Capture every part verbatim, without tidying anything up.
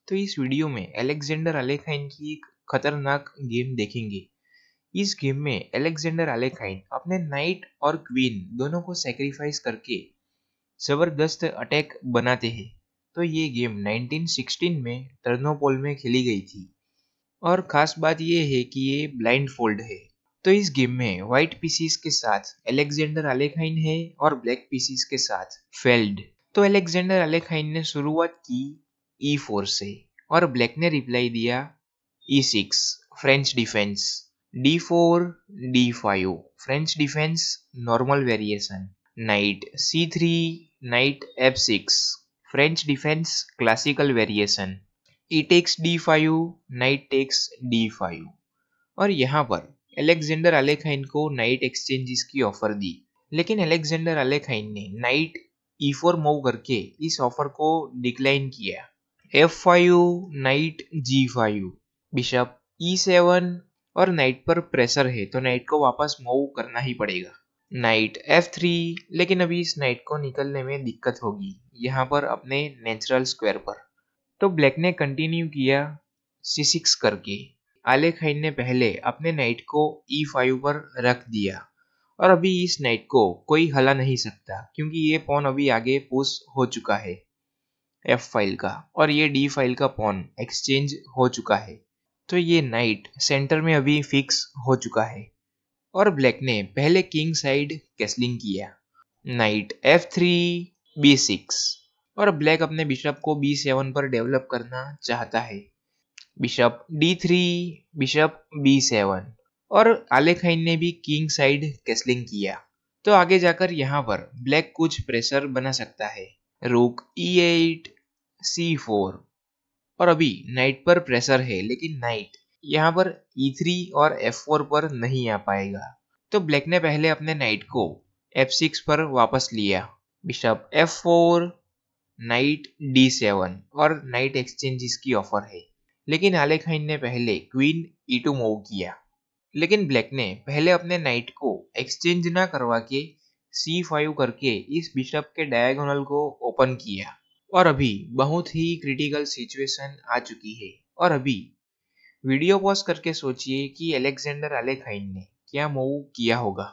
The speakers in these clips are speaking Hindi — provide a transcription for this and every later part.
तो इस वीडियो में अलेक्जेंडर अलेखाइन की एक खतरनाक गेम देखेंगे। इस गेम में अलेक्जेंडर अलेखाइन अपने नाइट और क्वीन दोनों को सेक्रीफाइस करके जबरदस्त अटैक बनाते हैं। तो ये गेम नाइनटीन सिक्सटीन में टर्नोपोल में खेली गई थी और खास बात ये है कि ये ब्लाइंड फोल्ड है। तो इस गेम में व्हाइट पीसीस के साथ अलेक्जेंडर अलेखाइन है और ब्लैक पीसीस के साथ फेल्ड। तो अलेक्जेंडर अलेखाइन ने शुरुआत की ई फोर से और ब्लैक ने रिप्लाई दिया e six French defence, d four, d five French defence normal variation, knight c three, knight f six French defence classical variation, e takes d five, knight takes d five. और यहाँ पर अलेक्जेंडर अलेखाइन को नाइट एक्सचेंजेस की ऑफर दी, लेकिन अलेक्जेंडर अलेखाइन ने नाइट ई फोर मूव करके इस ऑफर को डिक्लाइन किया। F five, knight g five, bishop e seven और नाइट पर प्रेशर है तो नाइट को वापस मूव करना ही पड़ेगा। नाइट एफ थ्री, लेकिन अभी इस नाइट को निकलने में दिक्कत होगी यहाँ पर अपने नेचुरल स्क्वायर पर। तो ब्लैक ने कंटिन्यू किया सी सिक्स करके। अलेखाइन ने पहले अपने नाइट को ई फाइव पर रख दिया और अभी इस नाइट को कोई हला नहीं सकता क्योंकि ये पॉन अभी आगे पुश हो चुका है एफ फाइल का और ये डी फाइल का पॉन एक्सचेंज हो चुका है। तो ये नाइट सेंटर में अभी फिक्स हो चुका है और ब्लैक ने पहले किंग साइड कैसलिंग किया, knight f three, b six और ब्लैक अपने बिशप को बी सेवन पर डेवलप करना चाहता है। Bishop d three, bishop b seven और अलेखाइन ने भी किंग साइड कैसलिंग किया। तो आगे जाकर यहाँ पर ब्लैक कुछ प्रेशर बना सकता है, रूक ई एट, सी फोर और अभी नाइट पर प्रेशर है लेकिन नाइट यहाँ पर ई थ्री और एफ फोर पर नहीं आ पाएगा। तो ब्लैक ने पहले अपने नाइट को एफ सिक्स पर वापस लिया, bishop f four, knight d seven और नाइट एक्सचेंजेस की ऑफर है, लेकिन अलेखाइन ने पहले क्वीन ई टू मूव किया। लेकिन ब्लैक ने पहले अपने नाइट को एक्सचेंज ना करवा के सी फाइव करके इस बिशप के डायगोनल को ओपन किया और अभी बहुत ही क्रिटिकल सिचुएशन आ चुकी है। और अभी वीडियो पॉज करके सोचिए कि अलेक्जेंडर अलेखाइन ने क्या मूव किया होगा।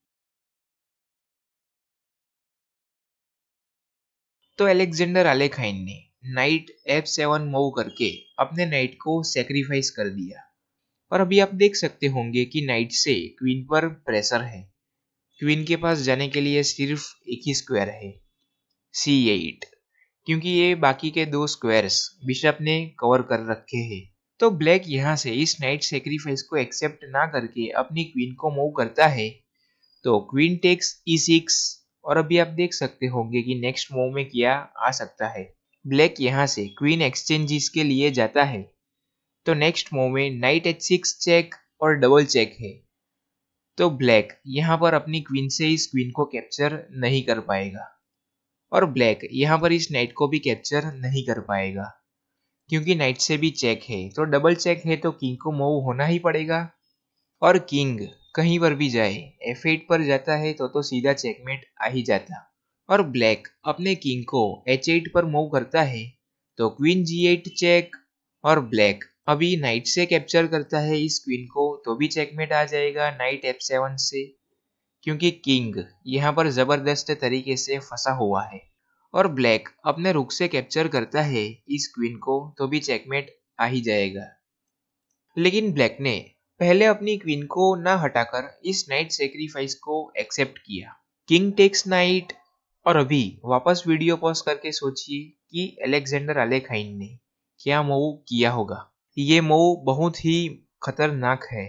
तो अलेक्जेंडर अलेखाइन ने नाइट एफ सेवन मूव करके अपने नाइट को सेक्रीफाइस कर दिया और अभी आप देख सकते होंगे कि नाइट से क्वीन पर प्रेशर है। क्वीन के पास जाने के लिए सिर्फ एक ही स्क्वायर है, सी एट, क्योंकि ये बाकी के दो स्क्वायर्स बिशप ने कवर कर रखे हैं। तो ब्लैक यहाँ से इस नाइट सेक्रीफाइस को एक्सेप्ट ना करके अपनी क्वीन को मूव करता है। तो क्वीन टेक्स ई सिक्स और अभी आप देख सकते होंगे कि नेक्स्ट मूव में क्या आ सकता है। ब्लैक यहाँ से क्वीन एक्सचेंजेस के लिए जाता है तो नेक्स्ट मूव में नाइट एच सिक्स चेक और डबल चेक है। तो ब्लैक यहाँ पर अपनी क्वीन से इस क्वीन को कैप्चर नहीं कर पाएगा और ब्लैक यहाँ पर इस नाइट को भी कैप्चर नहीं कर पाएगा क्योंकि नाइट से भी चेक है। तो डबल चेक है तो किंग को मूव होना ही पड़ेगा और किंग कहीं पर भी जाए एफ एट पर जाता है तो तो सीधा चेकमेट आ ही जाता। और ब्लैक अपने किंग को एच एट पर मूव करता है तो क्वीन जी एट चेक और ब्लैक अभी नाइट से कैप्चर करता है इस क्वीन को तो भी चेकमेट आ जाएगा नाइट एफ सेवन से, क्योंकि किंग यहाँ पर जबरदस्त तरीके से फंसा हुआ है और ब्लैक अपने रुक से कैप्चर करता है इस क्वीन को तो भी चेकमेट आ ही जाएगा। लेकिन ब्लैक ने पहले अपनी क्वीन को ना हटाकर इस नाइट सेक्रीफाइस को एक्सेप्ट किया, किंग टेक्स नाइट और अभी वापस वीडियो पॉज करके सोचिए कि अलेक्जेंडर अलेखाइन ने क्या मूव किया होगा। ये मूव बहुत ही खतरनाक है।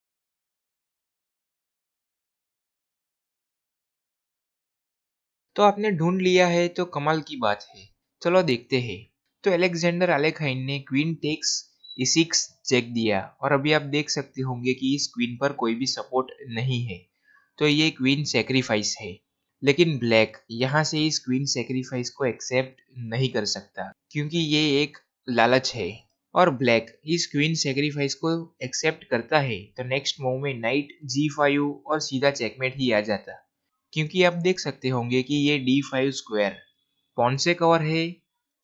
तो आपने ढूंढ लिया है तो कमाल की बात है, चलो देखते हैं। तो अलेक्जेंडर अलेखाइन ने queen takes e six check दिया और अभी आप देख सकते होंगे कि इस क्वीन पर कोई भी सपोर्ट नहीं है तो ये क्वीन सेक्रीफाइस है। लेकिन ब्लैक यहाँ से इस क्वीन सेक्रीफाइस को एक्सेप्ट नहीं कर सकता क्योंकि ये एक लालच है और ब्लैक इस क्वीन सेक्रीफाइस को एक्सेप्ट करता है तो नेक्स्ट मूव में नाइट जी फाइव और सीधा चेकमेट ही आ जाता, क्योंकि आप देख सकते होंगे कि ये डी फाइव स्क्वायर पॉन से कवर है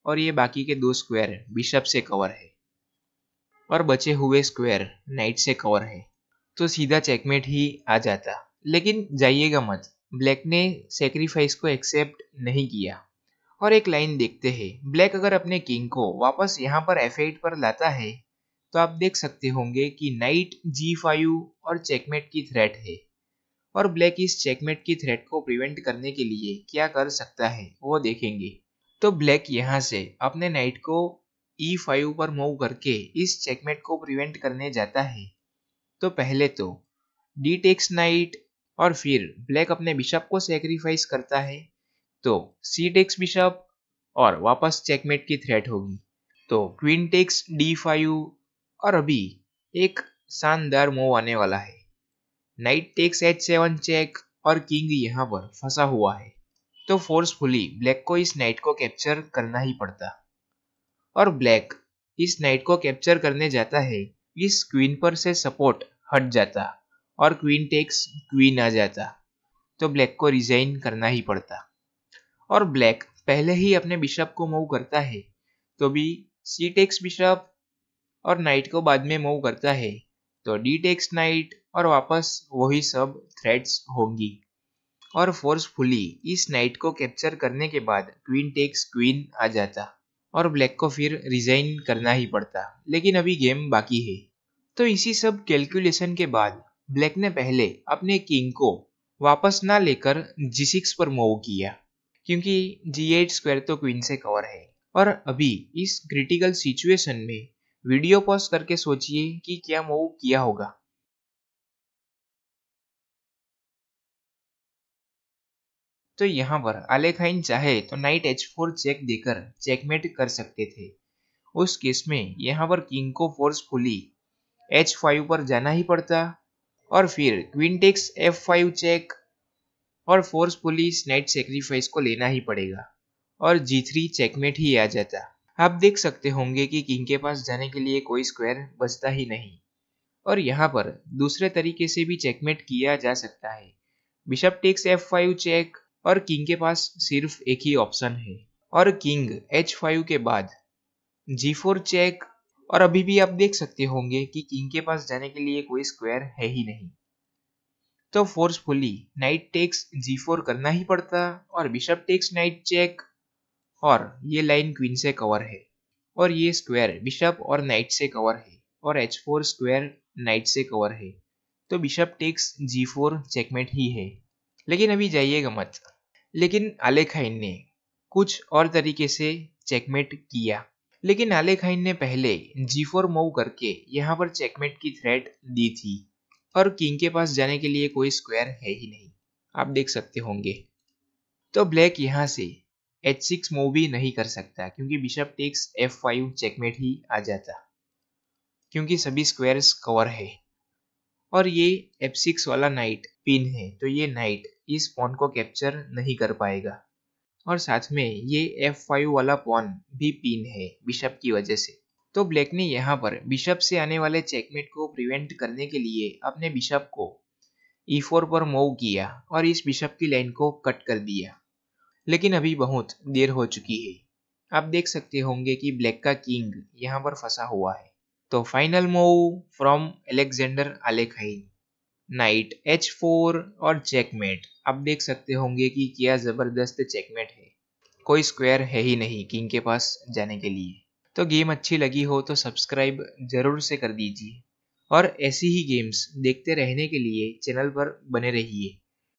और ये बाकी के दो स्क्वायर बिशप से कवर है और बचे हुए स्क्वायर नाइट से कवर है, तो सीधा चेकमेट ही आ जाता। लेकिन जाइएगा मत, ब्लैक ने सेक्रीफाइस को एक्सेप्ट नहीं किया। और एक लाइन देखते हैं, ब्लैक अगर अपने किंग को वापस यहाँ पर एफ एट पर लाता है तो आप देख सकते होंगे कि नाइट जी फाइव और चेकमेट की थ्रेट है। और ब्लैक इस चेकमेट की थ्रेट को प्रिवेंट करने के लिए क्या कर सकता है वो देखेंगे। तो ब्लैक यहाँ से अपने नाइट को ई फाइव पर मूव करके इस चेकमेट को प्रिवेंट करने जाता है। तो पहले तो डी टेक्स नाइट और फिर ब्लैक अपने बिशप को सेक्रीफाइस करता है, तो सी टेक्स बिशप और वापस चेकमेट की थ्रेट होगी। तो क्वीन टेक्स डी फाइव और अभी एक शानदार मूव आने वाला है, knight takes h seven check और किंग यहाँ पर फंसा हुआ है। तो फोर्सफुली ब्लैक को इस नाइट को कैप्चर करना ही पड़ता और ब्लैक इस नाइट को कैप्चर करने जाता है, इस क्वीन पर से सपोर्ट हट जाता और क्वीन टेक्स क्वीन आ जाता, तो ब्लैक को रिजाइन करना ही पड़ता। और ब्लैक पहले ही अपने बिशप को मूव करता है, तो भी सी टेक्स बिशप और नाइट को बाद में मूव करता है, तो डी टेक्स नाइट और वापस वही सब थ्रेड्स होंगी। और फोर्सफुली इस नाइट को कैप्चर करने के बाद क्वीन टेक्स क्वीन आ जाता और ब्लैक को फिर रिजाइन करना ही पड़ता। लेकिन अभी गेम बाकी है। तो इसी सब कैलकुलेशन के बाद ब्लैक ने पहले अपने किंग को वापस ना लेकर जी सिक्स पर मूव किया, क्योंकि जी एट स्क्वायर तो क्वीन से कवर है। और अभी इस क्रिटिकल सिचुएशन में वीडियो पॉज करके सोचिए कि क्या मूव किया होगा। तो यहाँ पर आलेखाइन चाहे तो नाइट एच फोर चेक देकर चेकमेट कर सकते थे। उस केस में यहाँ पर किंग को फोर्सफुली एच फाइव पर जाना ही पड़ता और फिर queen takes f five check और फोर्सफुली नाइट सेक्रीफाइस को लेना ही पड़ेगा और जी थ्री चेकमेट ही आ जाता। आप देख सकते होंगे कि किंग के पास जाने के लिए कोई स्क्वायर बचता ही नहीं। और यहाँ पर दूसरे तरीके से भी चेकमेट किया जा सकता है, bishop takes f five check और किंग के पास सिर्फ एक ही ऑप्शन है और किंग एच फाइव के बाद जी फोर चेक। और अभी भी आप देख सकते होंगे कि किंग के पास जाने के लिए कोई स्क्वायर है ही नहीं, तो forcefully knight takes g four करना ही पड़ता और बिशप टेक्स नाइट चेक और ये लाइन क्वीन से कवर है और ये स्क्वायर बिशप और नाइट से कवर है और एच फोर स्क्वायर नाइट से कवर है, तो bishop takes g four checkmate ही है। लेकिन अभी जाइएगा मत, लेकिन आलेखाइन ने कुछ और तरीके से चेकमेट किया। लेकिन आलेखाइन ने पहले जी फोर मूव करके यहाँ पर चेकमेट की थ्रेट दी थी और किंग के पास जाने के लिए कोई स्क्वायर है ही नहीं, आप देख सकते होंगे। तो ब्लैक यहाँ से एच सिक्स मूव भी नहीं कर सकता क्योंकि bishop takes f five checkmate ही आ जाता, क्योंकि सभी स्क्वायर्स कवर है। और ये एफ सिक्स वाला नाइट पिन है, तो ये नाइट इस पॉन को कैप्चर नहीं कर पाएगा और साथ में ये एफ फाइव वाला पॉन भी पिन है बिशप की वजह से। तो ब्लैक ने यहाँ पर बिशप से आने वाले चेकमेट को प्रिवेंट करने के लिए अपने बिशप को ई फोर पर मूव किया और इस बिशप की लाइन को कट कर दिया। लेकिन अभी बहुत देर हो चुकी है, आप देख सकते होंगे कि ब्लैक का किंग यहाँ पर फंसा हुआ है। तो final move from Alexander Alekhine, knight h four और चेकमेट। आप देख सकते होंगे कि क्या जबरदस्त चेकमेट है, कोई स्क्वायर है ही नहीं किंग के पास जाने के लिए। तो गेम अच्छी लगी हो तो सब्सक्राइब जरूर से कर दीजिए और ऐसी ही गेम्स देखते रहने के लिए चैनल पर बने रहिए।